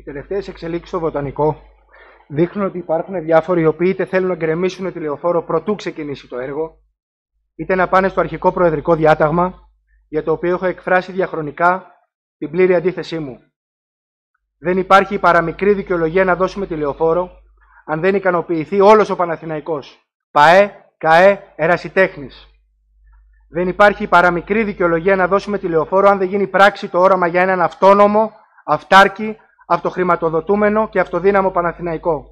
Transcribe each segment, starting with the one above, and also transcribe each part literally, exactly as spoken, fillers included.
τελευταίες εξελίξεις στο βοτανικό δείχνουν ότι υπάρχουν διάφοροι οι οποίοι είτε θέλουν να γκρεμίσουν τη λεωφόρο προτού ξεκινήσει το έργο, είτε να πάνε στο αρχικό προεδρικό διάταγμα, για το οποίο έχω εκφράσει διαχρονικά την πλήρη αντίθεσή μου. Δεν υπάρχει η παραμικρή δικαιολογία να δώσουμε τη λεωφόρο αν δεν ικανοποιηθεί όλος ο Παναθηναϊκός. ΠΑΕ, ΚΑΕ, ερασιτέχνης. Δεν υπάρχει η παραμικρή δικαιολογία να δώσουμε τη λεωφόρο αν δεν γίνει πράξη το όραμα για έναν αυτόνομο, αυτάρκη, αυτοχρηματοδοτούμενο και αυτοδύναμο Παναθηναϊκό.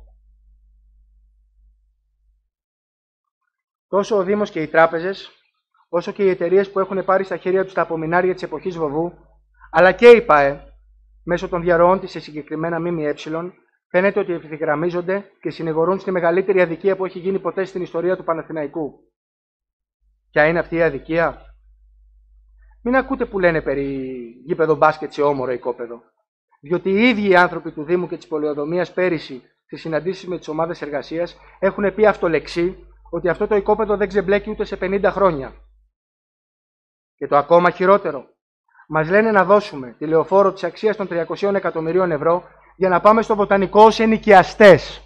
Τόσο ο Δήμος και οι τράπεζες, όσο και οι εταιρείες που έχουν πάρει στα χέρια τους τα απομεινάρια της εποχής Βοβού, αλλά και η ΠΑΕ, μέσω των διαρροών της σε συγκεκριμένα ΜΜΕ, φαίνεται ότι ευθυγραμμίζονται και συνηγορούν στη μεγαλύτερη αδικία που έχει γίνει ποτέ στην ιστορία του Παναθηναϊκού. Ποια είναι αυτή η αδικία? Μην ακούτε που λένε περί γήπεδο μπάσκετ σε όμορο οικόπεδο. Διότι οι ίδιοι οι άνθρωποι του Δήμου και της Πολεοδομίας πέρυσι στις συναντήσεις με τις ομάδες εργασίας έχουν πει αυτολεξί ότι αυτό το οικόπεδο δεν ξεμπλέκει ούτε σε πενήντα χρόνια. Και το ακόμα χειρότερο, μας λένε να δώσουμε τη λεωφόρο της αξίας των τριακοσίων εκατομμυρίων ευρώ για να πάμε στο βοτανικό ως ενοικιαστές.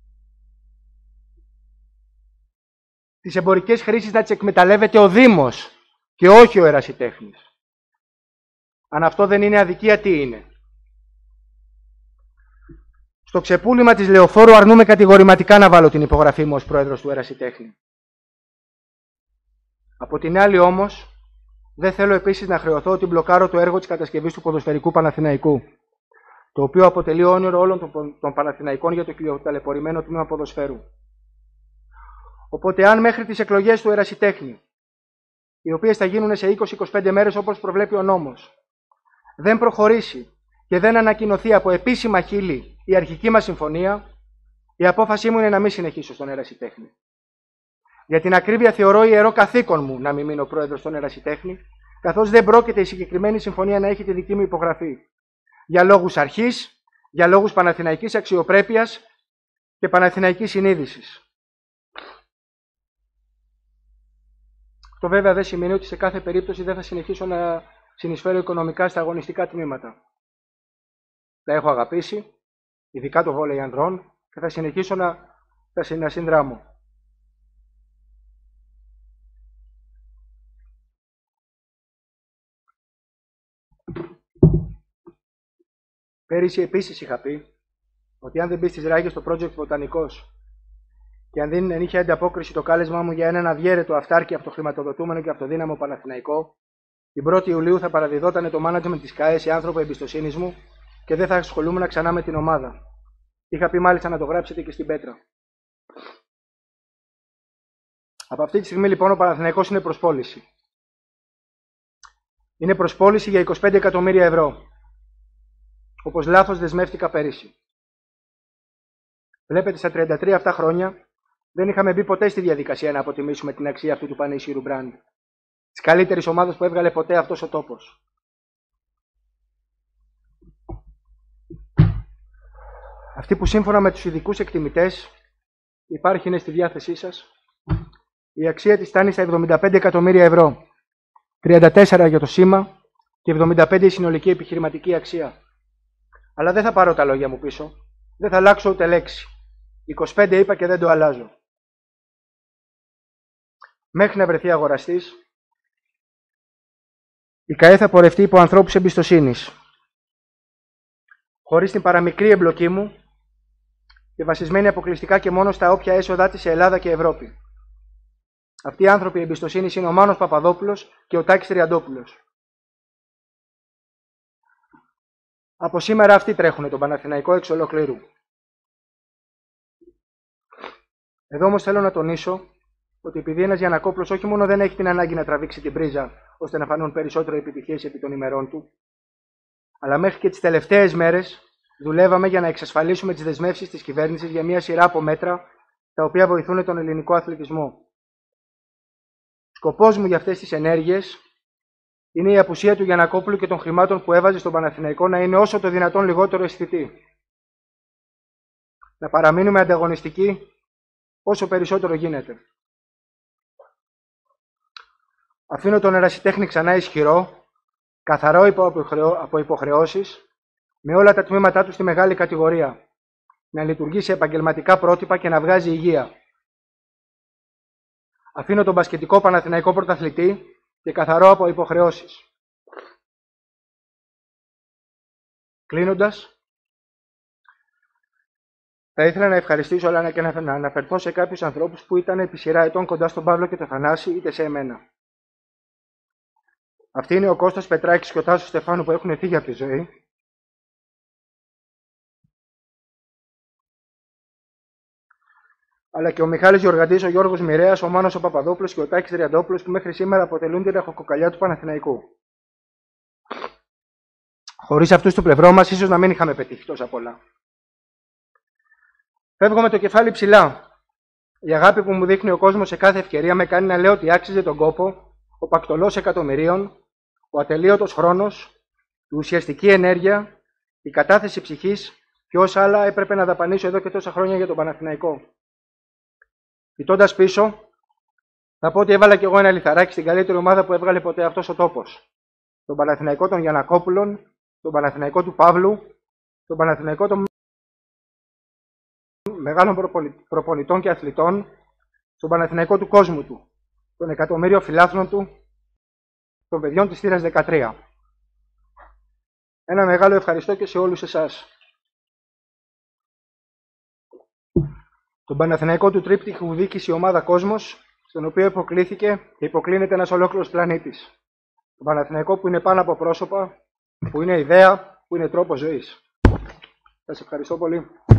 Τις εμπορικές χρήσεις να τις εκμεταλλεύεται ο Δήμος και όχι ο ερασιτέχνης. Αν αυτό δεν είναι αδικία, τι είναι? Στο ξεπούλημα της λεωφόρου αρνούμε κατηγορηματικά να βάλω την υπογραφή μου ως πρόεδρος του ερασιτέχνη. Από την άλλη όμως, δεν θέλω επίσης να χρεωθώ ότι μπλοκάρω το έργο της κατασκευής του ποδοσφαιρικού Παναθηναϊκού, το οποίο αποτελεί όνειρο όλων των, των Παναθηναϊκών για το κυριοταλαιπωρημένο τμήμα ποδοσφαίρου. Οπότε, αν μέχρι τις εκλογές του ερασιτέχνη, οι οποίες θα γίνουν σε είκοσι με είκοσι πέντε μέρες όπως προβλέπει ο νόμος, δεν προχωρήσει και δεν ανακοινωθεί από επίσημα χείλη η αρχική μας συμφωνία, η απόφασή μου είναι να μην συνεχίσω στον ερασιτέχνη. Για την ακρίβεια, θεωρώ ιερό καθήκον μου να μην μείνω πρόεδρος στον ερασιτέχνη, καθώς δεν πρόκειται η συγκεκριμένη συμφωνία να έχει τη δική μου υπογραφή. Για λόγους αρχής, για λόγους παναθηναϊκής αξιοπρέπειας και παναθηναϊκής συνείδησης. Αυτό βέβαια δεν σημαίνει ότι σε κάθε περίπτωση δεν θα συνεχίσω να συνεισφέρω οικονομικά στα αγωνιστικά τμήματα. Τα έχω αγαπήσει, ειδικά το βόλεϊ ανδρών, και θα συνεχίσω να, να συνδράμω. Πέρυσι επίσης είχα πει ότι αν δεν μπει στις ράγες το project Βοτανικός και αν δεν είχε ανταπόκριση το κάλεσμά μου για έναν αδιέρετο αυτάρκη, αυτοχρηματοδοτούμενο και αυτοδύναμο Παναθηναϊκό, την πρώτη Ιουλίου θα παραδιδόταν το management της ΚΑΕ σε άνθρωπο εμπιστοσύνης μου και δεν θα ασχολούμουν ξανά με την ομάδα. Είχα πει μάλιστα να το γράψετε και στην πέτρα. Από αυτή τη στιγμή λοιπόν ο Παναθηναϊκός είναι προς πώληση. Είναι προς πώληση για είκοσι πέντε εκατομμύρια ευρώ. Όπως λάθος δεσμεύτηκα πέρυσι. Βλέπετε, στα τριάντα τρία αυτά χρόνια δεν είχαμε μπει ποτέ στη διαδικασία να αποτιμήσουμε την αξία αυτού του πανίσχυρου μπραντ, της καλύτερης ομάδας που έβγαλε ποτέ αυτός ο τόπος. Αυτή που σύμφωνα με τους ειδικούς εκτιμητές υπάρχει είναι στη διάθεσή σας, η αξία της φτάνει στα εβδομήντα πέντε εκατομμύρια ευρώ, τριάντα τέσσερα για το σήμα και εβδομήντα πέντε η συνολική επιχειρηματική αξία. Αλλά δεν θα πάρω τα λόγια μου πίσω, δεν θα αλλάξω ούτε λέξη. είκοσι πέντε είπα και δεν το αλλάζω. Μέχρι να βρεθεί αγοραστής, η ΚΑΕ θα πορευτεί υπό ανθρώπους εμπιστοσύνης, χωρίς την παραμικρή εμπλοκή μου και βασισμένη αποκλειστικά και μόνο στα όποια έσοδα της σε Ελλάδα και Ευρώπη. Αυτοί οι άνθρωποι εμπιστοσύνης είναι ο Μάνος Παπαδόπουλος και ο Τάκης Τριαντόπουλος. Από σήμερα αυτοί τρέχουν τον Παναθηναϊκό εξ ολοκλήρου. Εδώ όμως θέλω να τονίσω ότι επειδή ένας Γιαννακόπουλος όχι μόνο δεν έχει την ανάγκη να τραβήξει την πρίζα ώστε να φανούν περισσότερο επιτυχίες επί των ημερών του, αλλά μέχρι και τις τελευταίες μέρες δουλεύαμε για να εξασφαλίσουμε τις δεσμεύσεις της κυβέρνησης για μια σειρά από μέτρα τα οποία βοηθούν τον ελληνικό αθλητισμό. Σκοπός μου για αυτές τις ενέργειες είναι η απουσία του Γιαννακόπουλου και των χρημάτων που έβαζε στον Παναθηναϊκό να είναι όσο το δυνατόν λιγότερο αισθητή. Να παραμείνουμε ανταγωνιστικοί όσο περισσότερο γίνεται. Αφήνω τον ερασιτέχνη ξανά ισχυρό, καθαρό από υποχρεώσεις, με όλα τα τμήματά του στη μεγάλη κατηγορία, να λειτουργεί σε επαγγελματικά πρότυπα και να βγάζει υγεία. Αφήνω τον μπασκετικό Παναθηναϊκό πρωταθλητή και καθαρό από υποχρεώσεις. Κλείνοντας, θα ήθελα να ευχαριστήσω αλλά και να αναφερθώ σε κάποιους ανθρώπους που ήταν επί σειρά ετών κοντά στον Παύλο και τον Θανάση, είτε σε εμένα. Αυτοί είναι ο Κώστας Πετράκης και ο Τάσος Στεφάνου που έχουν φύγει από τη ζωή. Αλλά και ο Μιχάλης Γεωργαντής, ο Γιώργος Μοιρέας, ο Μάνος ο Παπαδόπουλος και ο Τάκης Τριαντόπουλος που μέχρι σήμερα αποτελούν την ραχοκοκαλιά του Παναθηναϊκού. Χωρίς αυτούς στο πλευρό μας, ίσως να μην είχαμε πετύχει τόσα πολλά. Φεύγω με το κεφάλι ψηλά. Η αγάπη που μου δείχνει ο κόσμος σε κάθε ευκαιρία με κάνει να λέω ότι άξιζε τον κόπο, ο πακτολός εκατομμυρίων, ο ατελείωτος χρόνος, η ουσιαστική ενέργεια, η κατάθεση ψυχής και όσα άλλα έπρεπε να δαπανίσω εδώ και τόσα χρόνια για τον Παναθηναϊκό. Κοιτώντας πίσω, θα πω ότι έβαλα κι εγώ ένα λιθαράκι στην καλύτερη ομάδα που έβγαλε ποτέ αυτός ο τόπος. Τον Παναθηναϊκό των Γιαννακόπουλων, τον Παναθηναϊκό του Παύλου, τον Παναθηναϊκό των μεγάλων προπονητών και αθλητών, τον Παναθηναϊκό του κόσμου του, των εκατομμύριων φιλάθλων του, των παιδιών της θύρας δεκατρία. Ένα μεγάλο ευχαριστώ και σε όλους εσάς. Τον Παναθηναϊκό του τρίπτυχου δίκησε η ομάδα Κόσμος, στον οποίο υποκλήθηκε και υποκλίνεται ένας ολόκληρος πλανήτης. Τον Παναθηναϊκό που είναι πάνω από πρόσωπα, που είναι ιδέα, που είναι τρόπος ζωής. Σας ευχαριστώ πολύ.